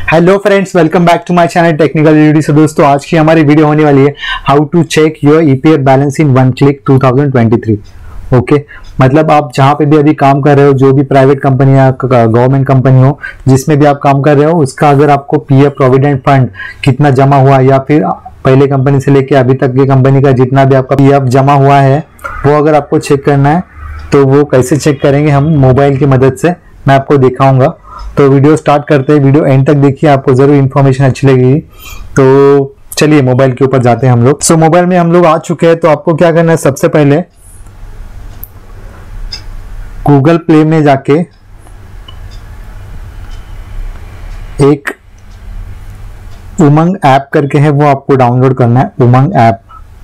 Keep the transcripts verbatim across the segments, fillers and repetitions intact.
Hello friends, welcome back to my channel technical video. से दोस्तों, आज की हमारी वीडियो होने वाली है how to check your EPF balance in one click two thousand twenty three. Okay, मतलब आप जहां पे भी अभी काम कर रहे हो, जो भी प्राइवेट कंपनी या गवर्नमेंट कंपनी हो, जिसमें भी आप काम कर रहे हो, उसका अगर आपको पीएफ प्रोविडेंट फंड कितना जमा हुआ या फिर पहले कंपनी से लेके अभी तक की कंपनी का जितना भी आपका पीएफ जमा हुआ है, वो अगर आपको चेक करना है तो वो कैसे चेक करेंगे हम मोबाइल की मदद से, मैं आपको दिखाऊंगा। तो वीडियो स्टार्ट करते हैं, वीडियो एंड तक देखिए, आपको जरूर इन्फॉर्मेशन अच्छी लगेगी। तो चलिए मोबाइल के ऊपर जाते हैं हम लोग। सो so, मोबाइल में हम लोग आ चुके हैं। तो आपको क्या करना है, सबसे पहले गूगल प्ले में जाके एक उमंग ऐप करके है, वो आपको डाउनलोड करना है, उमंग ऐप।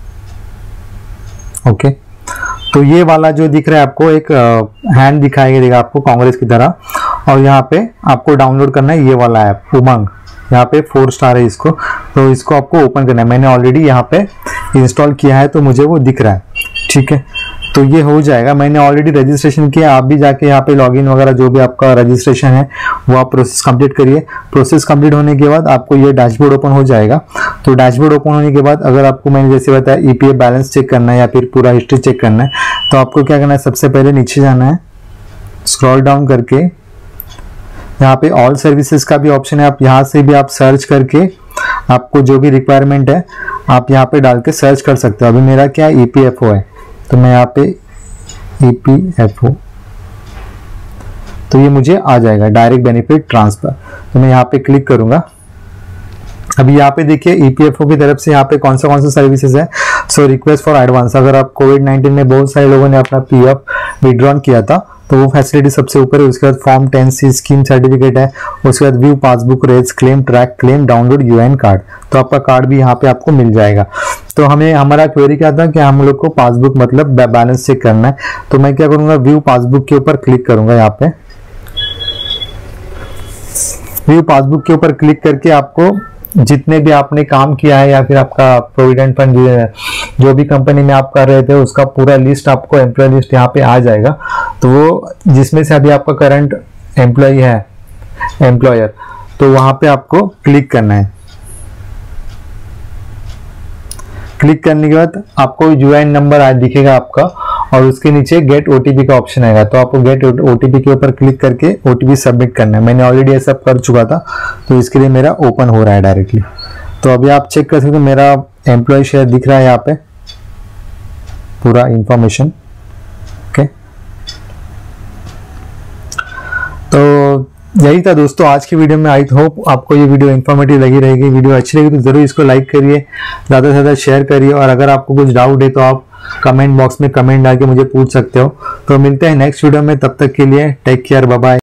ओके, तो ये वाला जो दिख रहा है आपको, एक हैंड दिखाई देगा आपको कांग्रेस की तरह, और यहाँ पे आपको डाउनलोड करना है ये वाला ऐप उमंग। यहाँ पे फोर स्टार है इसको, तो इसको आपको ओपन करना है। मैंने ऑलरेडी यहाँ पे इंस्टॉल किया है तो मुझे वो दिख रहा है, ठीक है। तो ये हो जाएगा, मैंने ऑलरेडी रजिस्ट्रेशन किया। आप भी जाके यहाँ पे लॉगिन वगैरह जो भी आपका रजिस्ट्रेशन है वो आप प्रोसेस कंप्लीट करिए। प्रोसेस कंप्लीट होने के बाद आपको ये डैशबोर्ड ओपन हो जाएगा। तो डैशबोर्ड ओपन होने के बाद अगर आपको मैंने जैसे बताया ईपीएफ बैलेंस चेक करना है या फिर पूरा हिस्ट्री चेक करना है, तो आपको क्या करना है, सबसे पहले नीचे जाना है, स्क्रॉल डाउन करके यहाँ पे ऑल सर्विसेज का भी ऑप्शन है। आप यहाँ से भी आप सर्च करके आपको जो भी रिक्वायरमेंट है आप यहाँ पे डाल के सर्च कर सकते हो। अभी मेरा क्या है, ईपीएफओ है, तो मैं यहाँ पे ईपीएफओ, तो ये मुझे आ जाएगा डायरेक्ट बेनिफिट ट्रांसफर। तो मैं यहाँ पे क्लिक करूंगा। अभी यहाँ पे देखिए ईपीएफओ की तरफ से यहाँ पे कौन सा कौन सा सर्विसेज है। सो रिक्वेस्ट फॉर एडवांस, अगर आप कोविड नाइनटीन में बहुत सारे लोगों ने अपना पीएफ विड्रॉन किया था तो वो फैसिलिटी सबसे ऊपर है। उसके बाद form ten C scheme certificate है। उसके बाद view passbook, raise claim, track claim, download UAN card, तो आपका कार्ड भी यहाँ पे आपको मिल जाएगा। तो हमें हमारा क्वेरी क्या था कि हम लोग को पासबुक मतलब बैलेंस चेक करना है। तो मैं क्या करूंगा, व्यू पासबुक के ऊपर क्लिक करूंगा। यहाँ पे व्यू पासबुक के ऊपर क्लिक करके आपको जितने भी आपने काम किया है या फिर आपका प्रोविडेंट फंड जो भी कंपनी में आप कर रहे थे उसका पूरा लिस्ट आपको एम्प्लॉय लिस्ट यहाँ पे आ जाएगा। तो वो जिसमें से अभी आपका करंट एम्प्लॉय है एम्प्लॉयर, तो वहां पे आपको क्लिक करना है। क्लिक करने के बाद आपको यूआईएन नंबर दिखेगा आपका, और उसके नीचे गेट ओटीपी का ऑप्शन आएगा। तो आपको गेट ओटीपी के ऊपर क्लिक करके ओटीपी सबमिट करना है। मैंने ऑलरेडी ये सब कर चुका था, तो इसके लिए मेरा ओपन हो रहा है डायरेक्टली। तो अभी आप चेक कर सकते हो, मेरा एम्प्लॉय शेयर दिख रहा है यहाँ पे पूरा इंफॉर्मेशन। ओके, तो यही था दोस्तों आज की वीडियो में। आई होप आपको ये वीडियो इन्फॉर्मेटिव लगी रहेगी। वीडियो अच्छी लगी तो जरूर इसको लाइक करिए, ज़्यादा से ज़्यादा शेयर करिए, और अगर आपको कुछ डाउट है तो आप कमेंट बॉक्स में कमेंट डाल के मुझे पूछ सकते हो। तो मिलते हैं नेक्स्ट वीडियो में, तब तक के लिए टेक केयर, बाय बाय।